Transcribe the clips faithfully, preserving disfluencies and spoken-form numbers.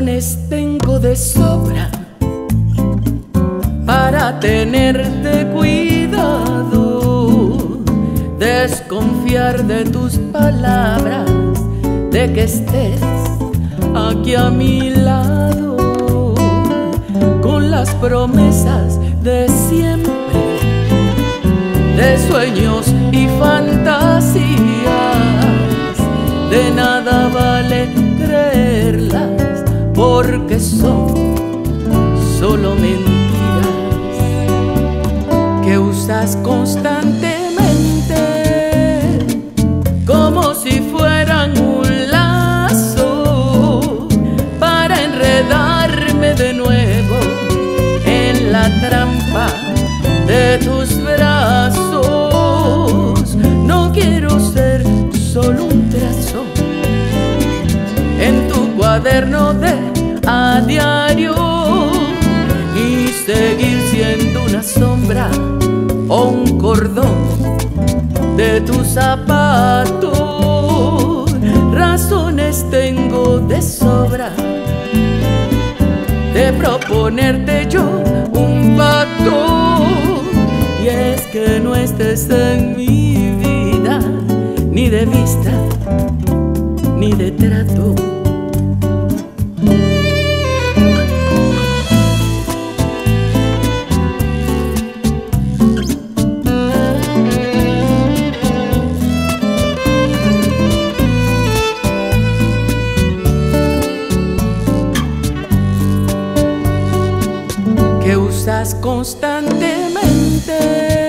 Razones tengo de sobra para tenerte cuidado, desconfiar de tus palabras, de que estés aquí a mi lado, con las promesas de siempre, de sueños y fantasías. De nada vale creerlas, porque son solo mentiras que usas constantemente, como si fueran un lazo para enredarme de nuevo en la trampa de tus brazos. No quiero ser solo un trazo en tu cuaderno de a diario y seguir siendo una sombra o un cordón de tu zapato. Razones tengo de sobra de proponerte yo un pacto, y es que no estés en mi vida, ni de vista, ni de trato. Que usas constantemente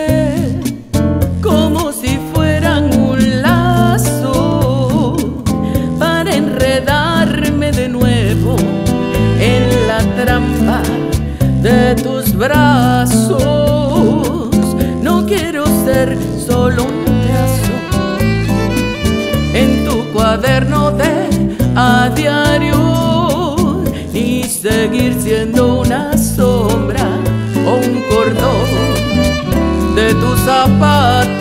como si fueran un lazo para enredarme de nuevo en la trampa de tus brazos. No quiero ser solo un trazo en tu cuaderno de a diario, ni seguir siendo una sombra o un cordón de tu zapato.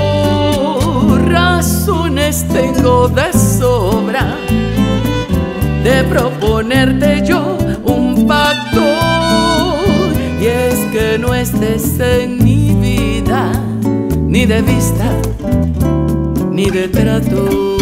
Razones tengo de sobra de proponerte yo un pacto, y es que no estés en mi vida, ni de vista, ni de trato.